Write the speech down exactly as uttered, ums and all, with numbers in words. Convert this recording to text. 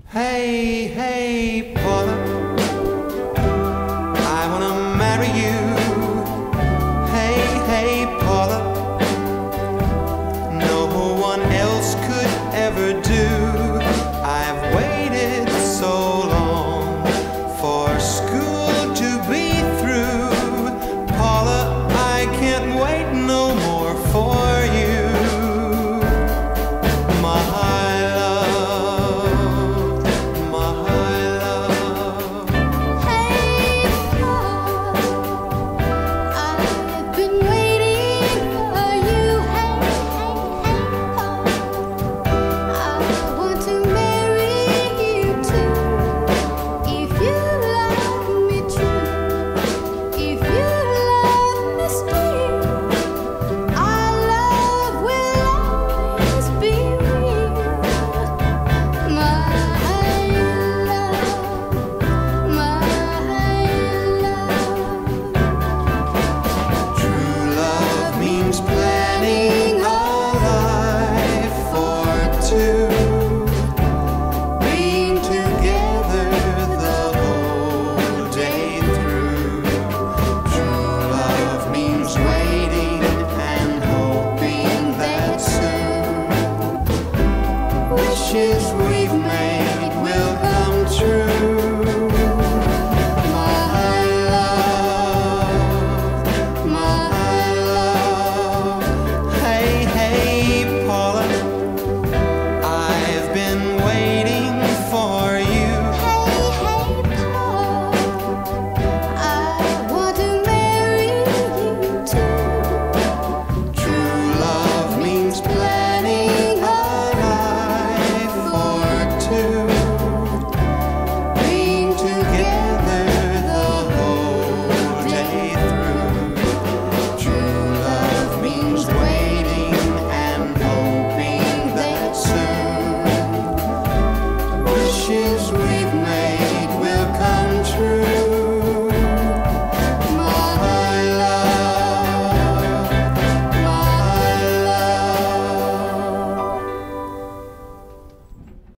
Hey, hey, Paula, I wanna marry you. Hey, hey, Paula, no one else could ever do. I've waited so long for school to be through. Paula, I can't wait no more for you. Planning a life for two, being together the whole day through. True love means waiting and hoping that soon wishes we've made will come true.